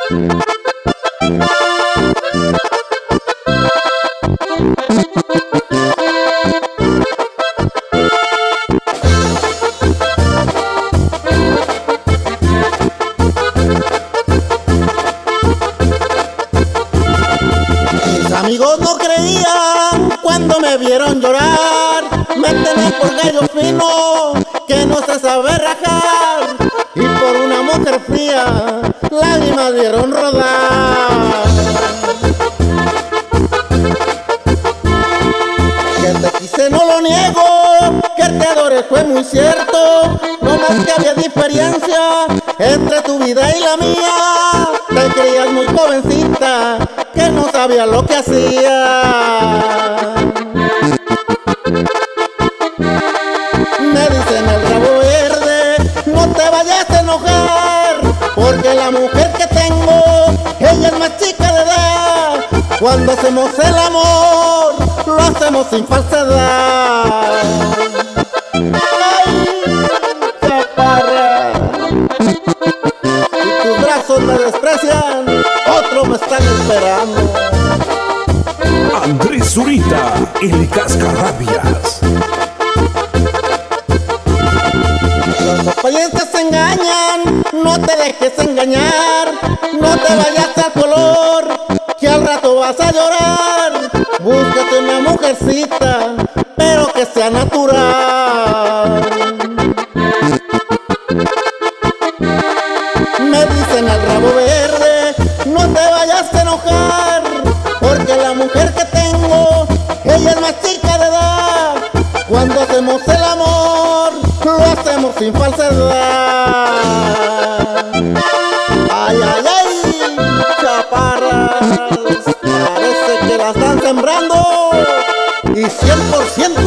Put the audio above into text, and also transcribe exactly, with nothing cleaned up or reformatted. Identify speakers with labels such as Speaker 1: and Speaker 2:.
Speaker 1: Mis amigos no creían cuando me vieron llorar. Me tenían por gallo fino que no se sabe rajar, y por una mujer fría lágrimas vieron rodar. Que te quise no lo niego, que te adoré fue muy cierto, no más que había diferencia entre tu vida y la mía. Te creías muy jovencita que no sabía lo que hacía. Me dicen el rabo verde, no te vayas a enojar, porque la mujer que tengo, ella es más chica de edad. Cuando hacemos el amor, lo hacemos sin falsedad. Ay, chaparra, si tus brazos me desprecian, otros me están esperando.
Speaker 2: Andrés Zurita, el cascarrabias.
Speaker 1: Los parientes se engañan, no te dejes engañar, no te vayas al color, que al rato vas a llorar. Búscate una mujercita, pero que sea natural. Me dicen al rabo verde, no te vayas a enojar, porque la mujer que tengo, ella es más chica de edad. Cuando hacemos el amor, lo hacemos sin falsedad. Ay, ay, ay, chaparras, parece que la están sembrando y cien por ciento